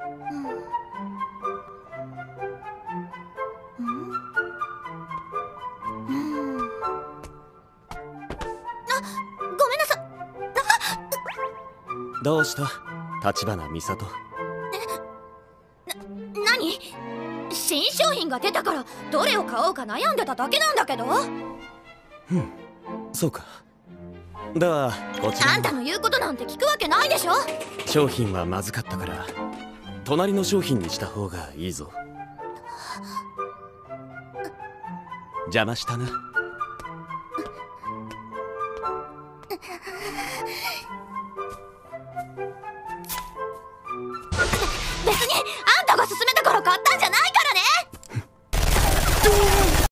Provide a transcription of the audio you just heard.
ごめんなさい。 どうした橘美里。 何？新商品が出たからどれを買おうか悩んでただけなんだけど。 そうか。ではこちら。 あんたの言うことなんて聞くわけないでしょ。 商品はまずかったから隣の商品にした方がいいぞ。邪魔したな。別にあんたが勧めたから買ったんじゃない。